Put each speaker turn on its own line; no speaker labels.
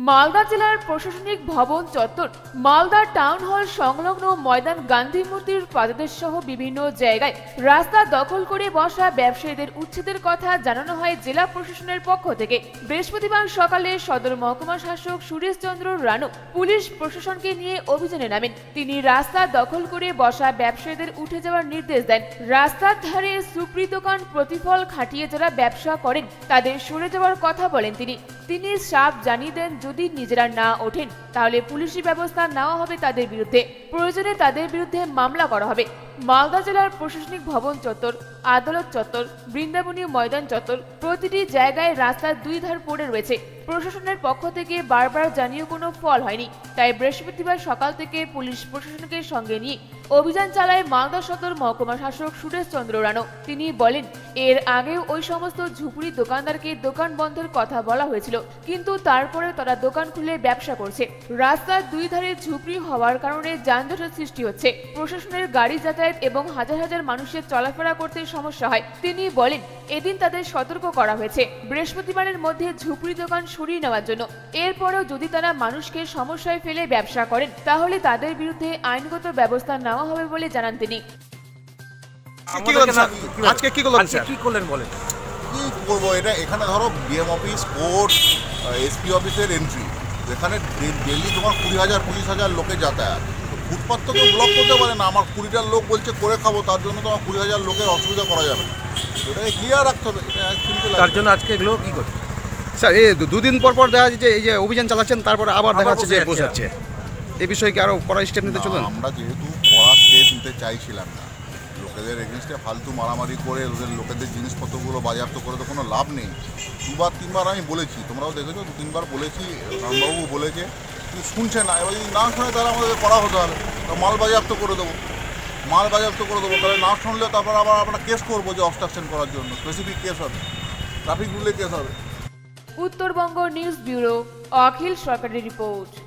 মালদা জেলার প্রশাসনিক ভবন চত্বর, মালদা টাউন হল সংলগ্ন ময়দান, গান্ধী মূর্তির পাদদেশ সহ বিভিন্ন জায়গায় রাস্তা দখল করে বসা ব্যবসায়ীদের উচ্ছেদের কথা জানানো হয় জেলা প্রশাসনের পক্ষ থেকে। বৃহস্পতিবার সকালে সদর মহকুমা শাসক সুরেশ চন্দ্র রানু পুলিশ প্রশাসনকে নিয়ে অভিযানে নামেন। তিনি রাস্তা দখল করে বসা ব্যবসায়ীদের উঠে যাওয়ার নির্দেশ দেন। রাস্তার ধারে সুপ্রি দোকান প্রতিফল খাটিয়ে যারা ব্যবসা করেন তাদের সরে যাওয়ার কথা বলেন তিনি সাফ জানিয়ে দেন, যদি নিজেরা না ওঠেন তাহলে পুলিশি ব্যবস্থা নেওয়া হবে তাদের বিরুদ্ধে, প্রয়োজনে তাদের বিরুদ্ধে মামলা করা হবে। মালদা জেলার প্রশাসনিক ভবন চত্বর, আদালত চত্বর, বৃন্দাবনী ময়দান চত্বর প্রতিটি জায়গায় রাস্তার দুই ধার পড়ে রয়েছে। প্রশাসনের পক্ষ থেকে বারবার জানিয়েও কোনো ফল হয়নি। তাই বৃহস্পতিবার সকাল থেকে পুলিশ প্রশাসনকে সঙ্গে নিয়ে অভিযান চালায় মালদা সদর মহকুমা শাসক সুরেশ চন্দ্র রানু। তিনি বলেন, এর আগেও ওই সমস্ত ঝুপড়ি দোকানদারকে দোকান বন্ধের কথা বলা হয়েছিল, কিন্তু তারপরে তারা দোকান খুলে ব্যবসা করছে। রাস্তার দুই ধারে ঝুপড়ি হওয়ার কারণে যানজটের সৃষ্টি হচ্ছে, প্রশাসনের গাড়ি যাতায়াত এবং হাজার হাজার মানুষের চলাফেরা করতে সমস্যা হয়। তিনি বলেন, এদিন তাদের সতর্ক করা হয়েছে বৃহস্পতিবারের মধ্যে ঝুপড়ি দোকান সরিয়ে নেওয়ার জন্য। এরপরেও যদি তারা মানুষকে সমস্যায় ফেলে ব্যবসা করেন তাহলে তাদের বিরুদ্ধে আইনগত ব্যবস্থা নেওয়া হবে বলে জানান তিনি।
আজকে কি করলেন বলেন?
কি করবো, এখানে ধরো বিএম অফিস, কোর্ট, এসপি অফিসের এন্ট্রি, এখানে ডেলি তোমার 20,000-25,000 লোকের যাতায়াত। ফুটপাথ তো কেউ ব্লক করতে পারে না। আমার 20টা লোক বলছে করে খাবো, তার জন্য তো আমার 20,000 লোকের অসুবিধা করা যাবে না। এটাকে ক্লিয়ার রাখতে হবে,
তার জন্য আজকে এগুলো কি করছে স্যার? এই দুদিন পর দেখা যাচ্ছে এই যে অভিযান চালাচ্ছেন, তারপরে আবার দেখা যাচ্ছে যে বসাচ্ছে। এই বিষয়ে কি আরো কড়া স্টেপ নিতে চলুন?
আমরা যেহেতু কড়া স্টেপ নিতে চাইছিলাম না, লোকেদের এগেনস্টে ফালতু মারামারি করে লোকেদের জিনিসপত্রগুলো বাজেয়াপ্ত করে তো কোনো লাভ নেই। 2-3বার আমি বলেছি, তোমরাও দেখেছো, 2-3বার বলেছি, রামবাবু বলেছে, কিন্তু শুনছে না। এবার যদি না শুনে তাহলে আমাদের করা হতে হবে, মাল বাজেয়াপ্ত করে দেবো, তাহলে না শুনলে তারপর আবার আমরা কেস করবো যে অবস্ট্রাকশন করার জন্য, স্পেসিফিক কেস হবে, ট্রাফিক রুলে কেস হবে।
উত্তরবঙ্গ নিউজ ব্যুরো, অখিল সরকারি রিপোর্ট।